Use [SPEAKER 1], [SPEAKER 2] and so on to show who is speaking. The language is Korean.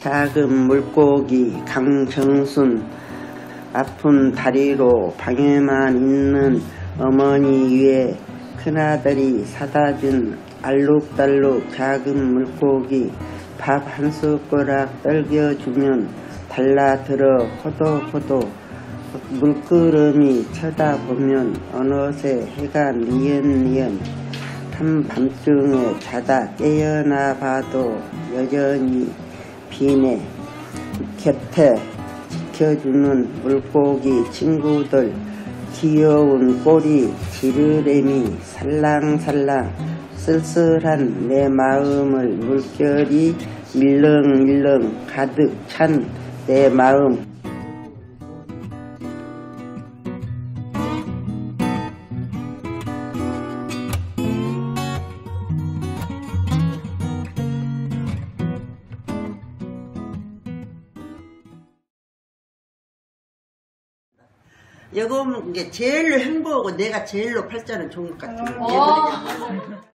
[SPEAKER 1] 작은 물고기 강정순 아픈 다리로 방에만 있는 어머니 위에 큰아들이 사다준 알록달록 작은 물고기 밥 한 숟가락 떨겨주면 달라들어 호도호도 물끄러미 쳐다보면 어느새 해가 니은니은 한밤중에 자다 깨어나 봐도 여전히 비네. 곁에 지켜주는 물고기 친구들 귀여운 꼬리 지르래미 살랑살랑 쓸쓸한 내 마음을 물결이 밀렁밀렁 가득 찬 내 마음. 이거 이제 제일로 행복하고 내가 제일로 팔자는 좋은 것 같아요.